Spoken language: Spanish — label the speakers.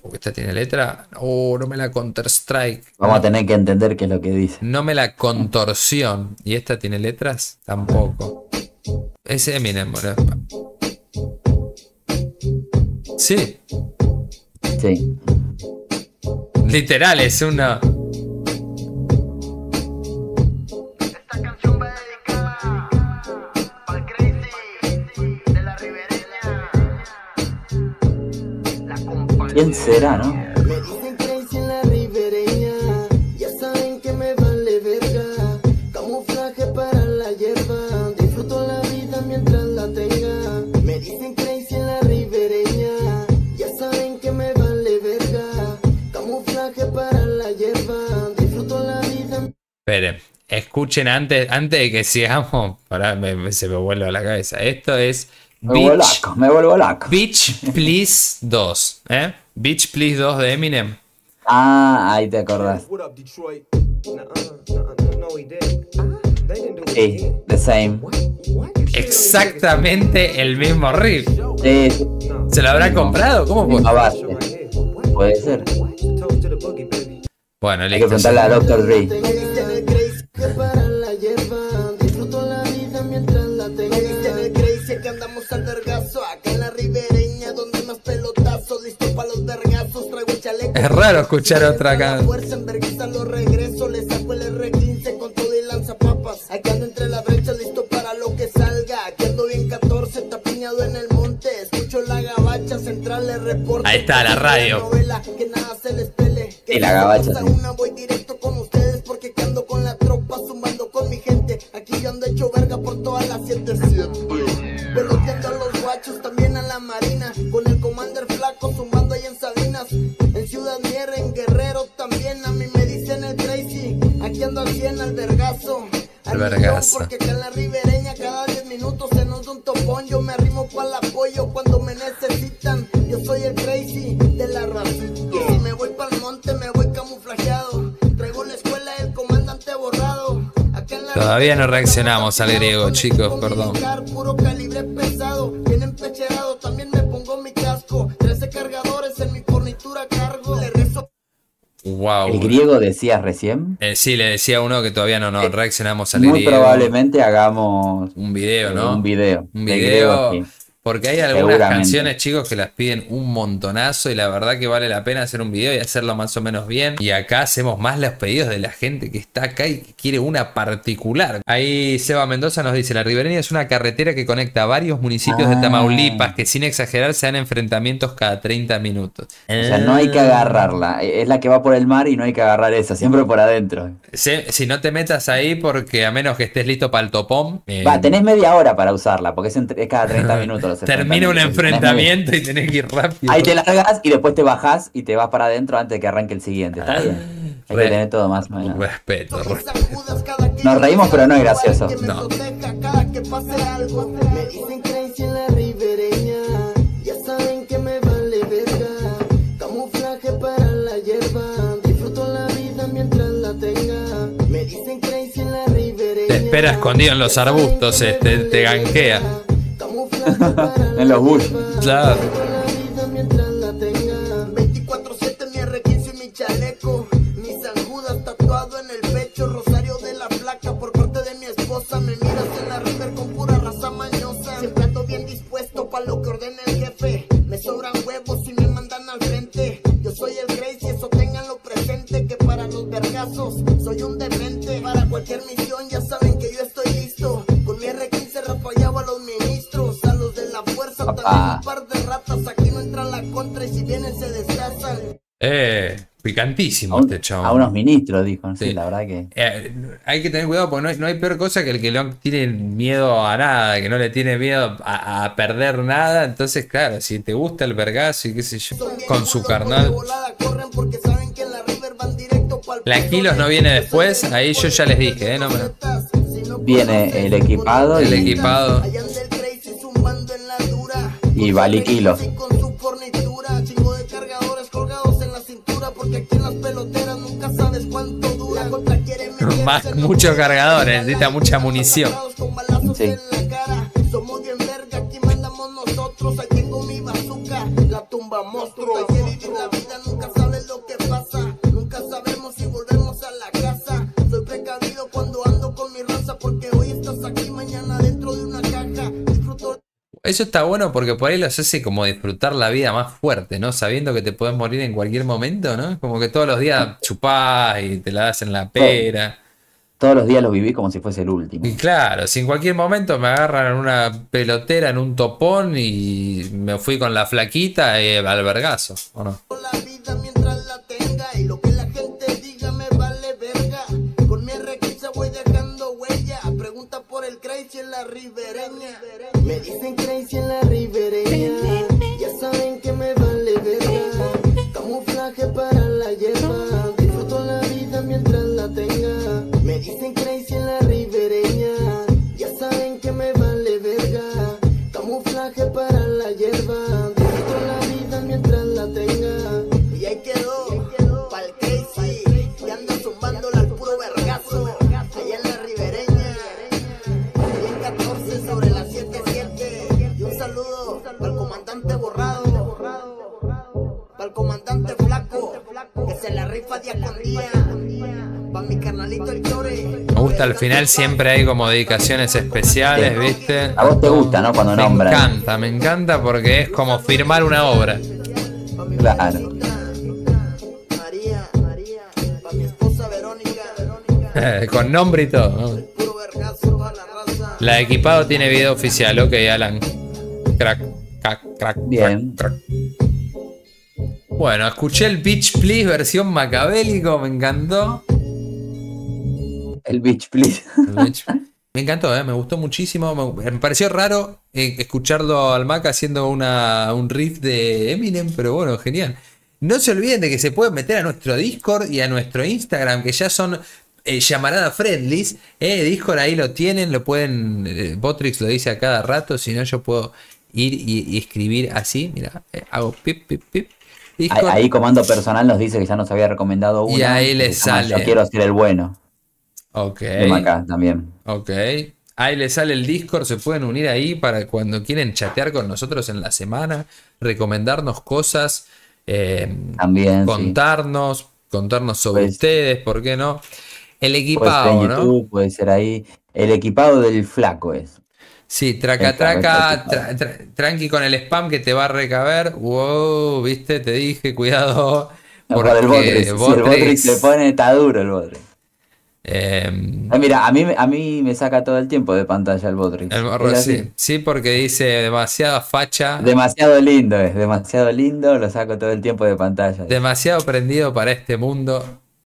Speaker 1: Porque esta tiene letra. Oh, no me la Counter-Strike.
Speaker 2: Vamos a tener que entender qué es lo que dice.
Speaker 1: No me la contorsión. ¿Y esta tiene letras? Tampoco. Es Eminem, boludo. Sí.
Speaker 2: Sí.
Speaker 1: Literal, es una.
Speaker 3: Esta canción va dedicada al Crazy de la Ribereña. La compañía.
Speaker 2: ¿Quién será, no?
Speaker 4: Me dicen crazy en la ribereña, ya saben que me vale verga. Camuflaje para la hierba, disfruto la vida mientras la tenga. Me dicen crazy en la ribereña, ya saben que me vale verga. Camuflaje para la hierba, disfruto la vida.
Speaker 1: Esperen, escuchen antes de que sigamos. Pará, se me vuelve a la cabeza. Esto es
Speaker 2: Me vuelvo loco.
Speaker 1: Bitch Please 2. Bitch Please 2 de Eminem.
Speaker 2: Ah, ahí te acordás.
Speaker 5: What up, Detroit? No, he didn't. They didn't do it.
Speaker 2: Sí, the same.
Speaker 1: Exactamente el mismo riff.
Speaker 2: Sí,
Speaker 1: ¿Se lo habrá comprado? ¿Cómo fue?
Speaker 2: misma base. Puede ser.
Speaker 5: Toast to the boogie, baby.
Speaker 1: Bueno,
Speaker 2: Hay que
Speaker 1: listo.
Speaker 2: preguntarle a Dr. Dre.
Speaker 4: Me dicen el crazy que para la hierba, disfruto la vida mientras la tenga. Me dicen el crazy que andamos al vergazo, acá en la ribereña donde más pelotazos, listo para los vergazos, traigo el chaleco.
Speaker 1: Es raro escuchar otra acá.
Speaker 4: Fuerza en vergüenza los regreso, le saco el R15 con todo y lanzapapas. Aquí ando entre la brecha, listo para lo que salga. Aquí ando bien 14, tapiñado en el monte. Escucho la gabacha central, le reporto.
Speaker 1: Ahí está, la radio.
Speaker 4: Novela, que nada se les pele.
Speaker 2: Sí, la gabacha, sí.
Speaker 4: Una voy directo con ustedes porque que ando con la tropa, zumbando con mi gente. Aquí yo ando hecho verga por todas las 7-7. Peloteando a los guachos, también a la marina. Con el Commander flaco, zumbando ahí en Sabinas. En Ciudad Mier, en Guerrero también. A mí me dicen el crazy. Aquí ando al 100 al vergazo.
Speaker 1: Al vergazo.
Speaker 4: Porque acá en la ribereña cada 10 minutos se nos da un topón. Yo me arrimo para el apoyo cuando me necesitan. Yo soy el crazy de la racita. Y si me voy para el monte me voy camuflajeado. Traigo la escuela del comandante borrado. Acá en la
Speaker 1: Todavía no reaccionamos al griego, chicos, perdón.
Speaker 4: Puro calibre pesado, bien empecherado. También me pongo mi casco. 13 cargadores en mi fornitura cargo. Le rezo.
Speaker 1: Wow.
Speaker 2: ¿El griego decías recién?
Speaker 1: Sí, le decía a uno que todavía no reaccionamos al
Speaker 2: Muy
Speaker 1: griego.
Speaker 2: probablemente hagamos
Speaker 1: Un video, ¿no?
Speaker 2: un video.
Speaker 1: Un
Speaker 2: de
Speaker 1: video.
Speaker 2: griego, sí.
Speaker 1: Porque hay algunas
Speaker 2: Seguramente.
Speaker 1: canciones, chicos, que las piden un montonazo y la verdad que vale la pena hacer un video y hacerlo más o menos bien. Y acá hacemos más los pedidos de la gente que está acá y que quiere una particular. Ahí Seba Mendoza nos dice: la ribereña es una carretera que conecta varios municipios de Tamaulipas que sin exagerar se dan enfrentamientos cada 30 minutos.
Speaker 2: O sea, no hay que agarrarla. Es la que va por el mar y no hay que agarrar esa, siempre por adentro.
Speaker 1: Si no te metas ahí porque a menos que estés listo para el topón...
Speaker 2: Tenés media hora para usarla, porque es cada 30 minutos los
Speaker 1: termina un enfrentamiento y tenés que ir rápido.
Speaker 2: Ahí te largas y después te bajás y te vas para adentro antes de que arranque el siguiente. Está bien. Hay que tener todo más o menos.
Speaker 1: Respeto.
Speaker 2: Nos reímos, pero no es gracioso.
Speaker 1: No.
Speaker 4: Cada que pase algo, me dicen crazy en la ribereña. Ya saben que me vale verga. Camuflaje para la hierba. Disfruto la vida mientras la tenga. Me dicen crazy en la ribereña.
Speaker 1: Te espera escondido en los arbustos, te ganquea.
Speaker 2: En los bush.
Speaker 1: Claro.
Speaker 4: 24/7 mi R15 y mi chaleco. Mis San tatuado en el pecho. Rosario de la placa por parte de mi esposa. Me miras en la river con pura raza mañosa. Siempre ando bien dispuesto para lo que ordene el jefe. Me sobran huevos y me mandan al frente. Yo soy el crazy, eso ténganlo presente. Que para los vergazos soy un demente. Para cualquier misión ya saben que yo estoy listo. Con mi R15 rafallaba a los ministros. A los de la fuerza también un par de ratas. Aquí no entra la contra y si vienen se desplazan.
Speaker 1: Picantísimo
Speaker 2: A
Speaker 1: este chavo.
Speaker 2: a unos ministros, dijo. Sí,
Speaker 1: Sí.
Speaker 2: la verdad que.
Speaker 1: Hay que tener cuidado porque no hay peor cosa que el que no tiene miedo a nada, que no le tiene miedo a perder nada. Entonces, claro, si te gusta el vergazo y qué sé yo, con su carnal. La kilos no viene después, ahí yo ya les dije, no me...
Speaker 2: Viene el equipado
Speaker 1: El
Speaker 2: y,
Speaker 1: equipado.
Speaker 2: y vale kilos.
Speaker 1: Muchos cargadores, necesita mucha munición.
Speaker 2: Sí.
Speaker 4: Somos bien verga, aquí mandamos nosotros. Ahí tengo mi bazooka, la tumba monstruo. Hay que vivir la vida, nunca sabes lo que pasa. Nunca sabemos si volvemos a la casa. Soy precavido cuando ando con mi raza, porque hoy estás aquí, mañana dentro de una caja. Disfruto.
Speaker 1: Eso está bueno porque por ahí los hace como disfrutar la vida más fuerte, ¿no? Sabiendo que te puedes morir en cualquier momento, ¿no? Como que todos los días chupás y te la das en la pera.
Speaker 2: Todos los días lo viví como si fuese el último.
Speaker 1: Y claro, si en cualquier momento me agarran en una pelotera, en un topón y me fui con la flaquita al vergazo, ¿o no?
Speaker 4: La vida mientras la tenga y lo que la gente diga me vale verga. Con mi requisa voy dejando huella. Pregunta por el crazy en la ribereña. Me dicen crazy en la ribereña. Ya saben que me vale verga. Camuflaje para la hierba. Disfruto la vida mientras la tenga. Me dicen crazy en la ribereña. Ya saben que me vale verga. Camuflaje para la hierba. Disfruto la vida mientras la tenga. Y ahí quedó, pa'l crazy. Y ando zumbándola al puro vergazo. Allá en la ribereña. Bien 14 sobre las 7-7. Y un saludo pa'l comandante borrado. Pa'l comandante flaco. Que se la rifa día con día. Pa' mi carnalito el Chore.
Speaker 1: Me gusta al final, siempre hay como dedicaciones especiales, ¿viste?
Speaker 2: A vos te gusta, ¿no? Cuando nombran.
Speaker 1: Me encanta porque es como firmar una obra.
Speaker 2: Claro.
Speaker 4: María, pa' mi esposa Verónica.
Speaker 1: Con nombre y todo, ¿no?
Speaker 4: Puro vergazo pa' la raza.
Speaker 1: La de Equipado tiene video oficial, ok, Alan. Crack, crack, crack,
Speaker 2: Bien.
Speaker 1: crack. Bueno, escuché el Beach Please versión macabélico, me encantó.
Speaker 2: El Beach Please.
Speaker 1: Me encantó, me gustó muchísimo. Me pareció raro escucharlo al Mac haciendo un riff de Eminem, pero bueno, genial. No se olviden de que se pueden meter a nuestro Discord y a nuestro Instagram, que ya son llamarada friendlies. Discord ahí lo tienen, lo pueden. Botrix lo dice a cada rato, si no yo puedo ir y escribir así. Mira, hago pip, pip, pip.
Speaker 2: Ahí Comando Personal nos dice que ya nos había recomendado uno.
Speaker 1: Y ahí le sale.
Speaker 2: Yo quiero ser el bueno.
Speaker 1: Ok.
Speaker 2: De Maca también.
Speaker 1: Ok. Ahí les sale el Discord, se pueden unir ahí para cuando quieren chatear con nosotros en la semana, recomendarnos cosas,
Speaker 2: También,
Speaker 1: contarnos sobre
Speaker 2: Pues-
Speaker 1: ustedes, ¿por qué no? El
Speaker 2: Puede ser en
Speaker 1: equipado, ¿no?
Speaker 2: YouTube, puede ser ahí. El equipado del flaco es.
Speaker 1: Sí, traca, tranqui con el spam que te va a recaber. Wow, viste, te dije, cuidado.
Speaker 2: Por el Botrix. Si el Botrix se pone, está duro el Botrix. Mira, a mí me saca todo el tiempo de pantalla el Botrix.
Speaker 1: El morro,
Speaker 2: Es así.
Speaker 1: sí. Sí, porque dice demasiada facha.
Speaker 2: Demasiado lindo, lo saco todo el tiempo de pantalla.
Speaker 1: Demasiado prendido para este mundo.